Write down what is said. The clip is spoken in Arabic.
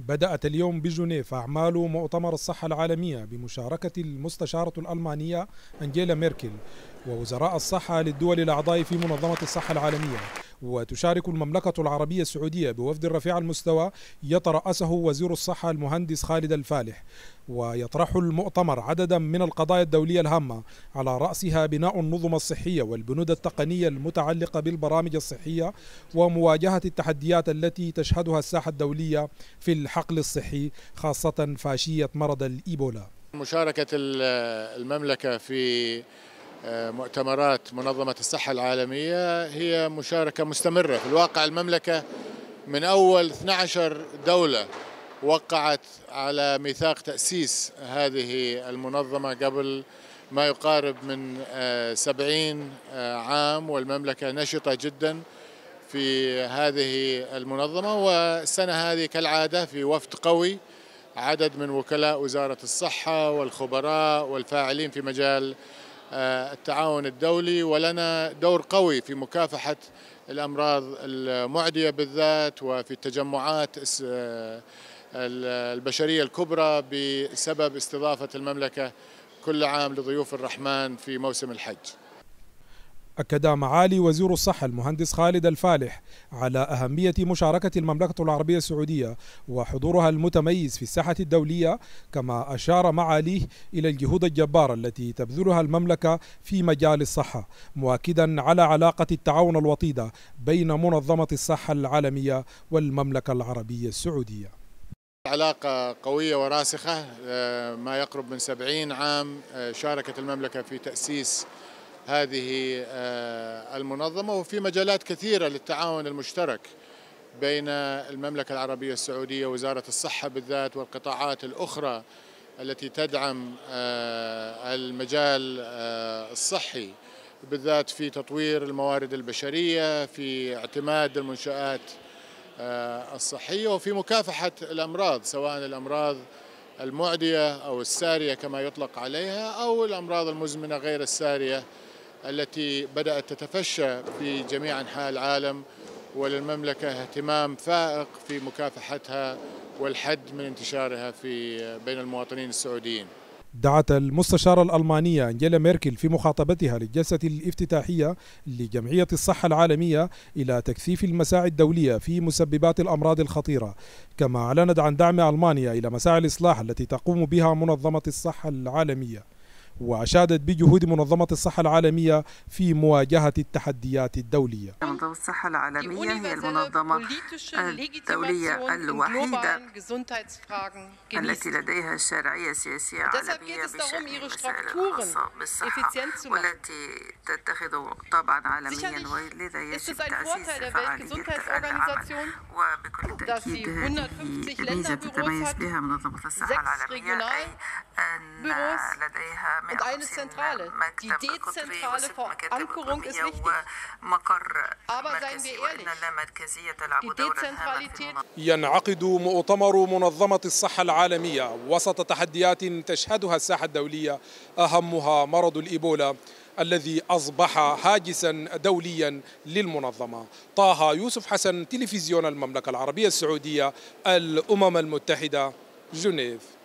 بدأت اليوم بجنيف أعمال مؤتمر الصحة العالمية بمشاركة المستشارة الألمانية أنجيلا ميركل ووزراء الصحة للدول الأعضاء في منظمة الصحة العالمية. وتشارك المملكة العربية السعودية بوفد رفيع المستوى يترأسه وزير الصحة المهندس خالد الفالح، ويطرح المؤتمر عددا من القضايا الدولية الهامة على رأسها بناء النظم الصحية والبنود التقنية المتعلقة بالبرامج الصحية ومواجهة التحديات التي تشهدها الساحة الدولية في الحقل الصحي، خاصة فاشية مرض الإيبولا. مشاركة المملكة في مؤتمرات منظمة الصحة العالمية هي مشاركة مستمرة. في الواقع المملكة من أول 12 دولة وقعت على ميثاق تأسيس هذه المنظمة قبل ما يقارب من 70 عام، والمملكة نشطة جدا في هذه المنظمة. والسنة هذه كالعادة في وفد قوي، عدد من وكلاء وزارة الصحة والخبراء والفاعلين في مجال التعاون الدولي، ولنا دور قوي في مكافحة الأمراض المعدية بالذات وفي التجمعات البشرية الكبرى بسبب استضافة المملكة كل عام لضيوف الرحمن في موسم الحج. أكد معالي وزير الصحة المهندس خالد الفالح على أهمية مشاركة المملكة العربية السعودية وحضورها المتميز في الساحة الدولية، كما أشار معاليه إلى الجهود الجبارة التي تبذلها المملكة في مجال الصحة، مؤكدا على علاقة التعاون الوطيدة بين منظمة الصحة العالمية والمملكة العربية السعودية. علاقة قوية وراسخة، ما يقرب من 70 عام شاركت المملكة في تأسيس هذه المنظمة، وفي مجالات كثيرة للتعاون المشترك بين المملكة العربية السعودية ووزارة الصحة بالذات والقطاعات الأخرى التي تدعم المجال الصحي، بالذات في تطوير الموارد البشرية، في اعتماد المنشآت الصحية، وفي مكافحة الأمراض، سواء الأمراض المعدية أو السارية كما يطلق عليها، أو الأمراض المزمنة غير السارية التي بدأت تتفشى في جميع أنحاء العالم، وللمملكة اهتمام فائق في مكافحتها والحد من انتشارها بين المواطنين السعوديين. دعت المستشارة الألمانية أنجيلا ميركل في مخاطبتها للجلسة الافتتاحية لجمعية الصحة العالمية إلى تكثيف المساعي الدولية في مسببات الأمراض الخطيرة، كما أعلنت عن دعم ألمانيا إلى مساعي الإصلاح التي تقوم بها منظمة الصحة العالمية، وأشادت بجهود منظمة الصحة العالمية في مواجهة التحديات الدولية. منظمة الصحة العالمية هي المنظمة الدولية الوحيدة التي لديها شرعية سياسية عالمية بشأن المسائل الخاصة بالصحة، والتي تتخذ طابعا عالميا، ولذا يجب تعزيز فعاليتها العمل. وبكل تأكيد هذه ميزة تتميز بها منظمة الصحة العالمية، أي أن لديها 150 مكتب قطري و6 مكاتب إقليمية ومقر مركزي، وإن اللامركزية تلعب دورا هاما في المنظمة. ينعقد مؤتمر منظمة الصحة العالمية وسط تحديات تشهدها الساحة الدولية، أهمها مرض الإيبولا الذي أصبح هاجسا دوليا للمنظمة. طه يوسف حسن، تلفزيون المملكة العربية السعودية، الأمم المتحدة، جنيف.